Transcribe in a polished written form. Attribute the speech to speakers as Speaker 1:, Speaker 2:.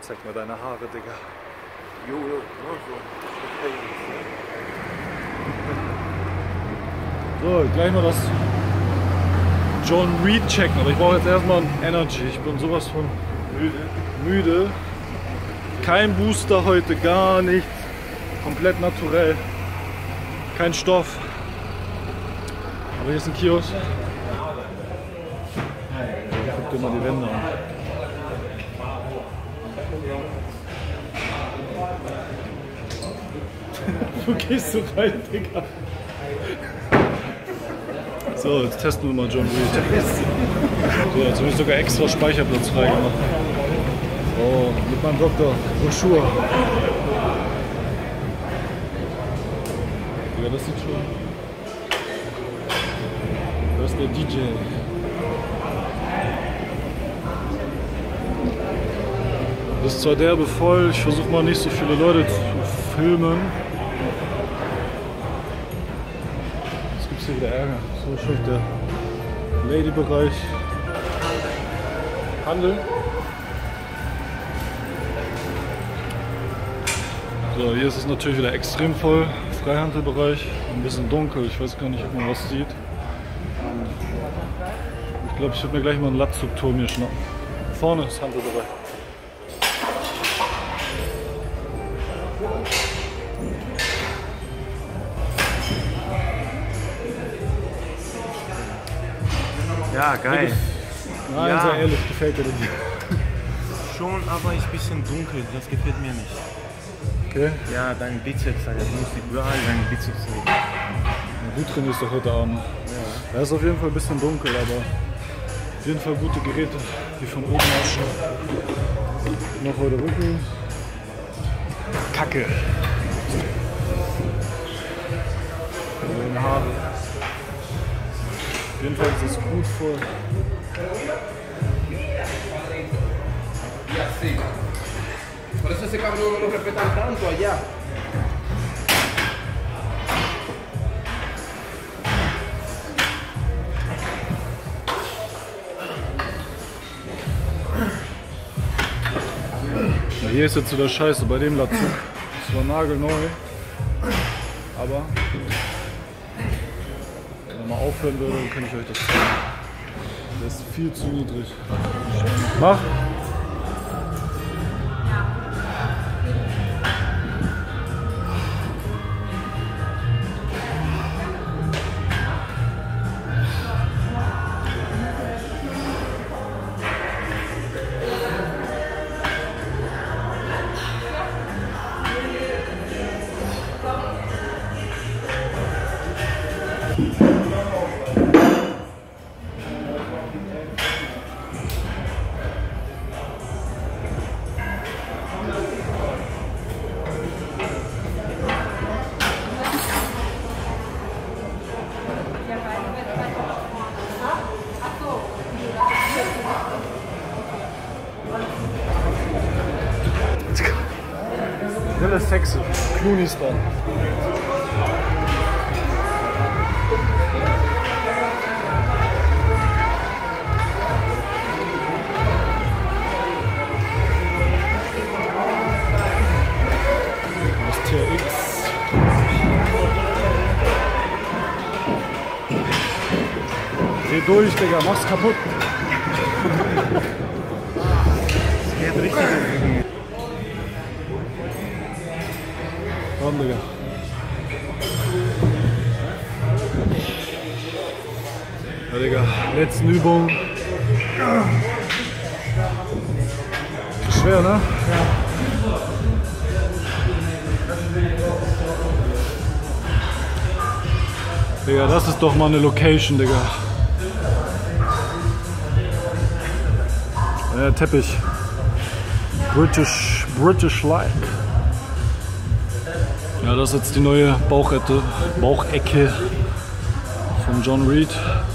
Speaker 1: Zeig mal deine Haare, Digga.
Speaker 2: Jo,
Speaker 1: So, gleich mal das John Reed checken, aber ich brauche jetzt erstmal ein Energy. Ich bin sowas von müde. Kein Booster heute, gar nichts. Komplett naturell. Kein Stoff. Aber hier ist ein Kiosk. Guck dir mal die Wände an. Wo gehst du rein, Digga? So, jetzt testen wir mal John Reed. So, jetzt habe ich sogar extra Speicherplatz frei gemacht. Oh, mit meinem Doktor. Broschur. Ja, das sieht schon. Das ist der DJ. Das ist zwar derbe voll, ich versuche mal nicht so viele Leute zu filmen. Jetzt gibt es hier wieder Ärger. So schön der Lady-Bereich. Handel. So, hier ist es natürlich wieder extrem voll. Freihandelbereich. Ein bisschen dunkel, ich weiß gar nicht, ob man was sieht. Ich glaube, ich würde mir gleich mal einen Latzugturm hier schnappen. Vorne ist Handelbereich.
Speaker 2: Ja, geil.
Speaker 1: Nein,
Speaker 2: Ja.
Speaker 1: sei ehrlich, gefällt dir das hier?
Speaker 2: Schon, aber ist ein bisschen dunkel, das gefällt mir nicht.
Speaker 1: Okay.
Speaker 2: Ja, dein Bizeps, Alter, du musst überall deine Bizeps sehen.
Speaker 1: Du trainierst doch heute Abend. Ja. Ist auf jeden Fall ein bisschen dunkel, aber auf jeden Fall gute Geräte, die von oben ausschauen. Noch heute Rücken. Kacke. Deine Haare. Auf jeden Fall ist es gut voll.
Speaker 3: Por eso ese cabrón no lo respetan tanto allá.
Speaker 1: Ja, hier ist jetzt wieder Scheiße bei dem Latzug. Das war nagelneu. Aber wenn er mal aufhören würde, dann kann ich euch das zeigen. Der ist viel zu niedrig. Mach! Wille Sexy, Clooney-Style. Das TRX. Dreh durch, Digga, mach's kaputt.
Speaker 2: Das geht richtig irgendwie.
Speaker 1: Komm, Digga. Ja, Digga, letzten Übung. Schwer, ne? Ja. Digga, das ist doch mal eine Location, Digga. Teppich. British-like. Ja, das ist jetzt die neue Bauchecke von John Reed.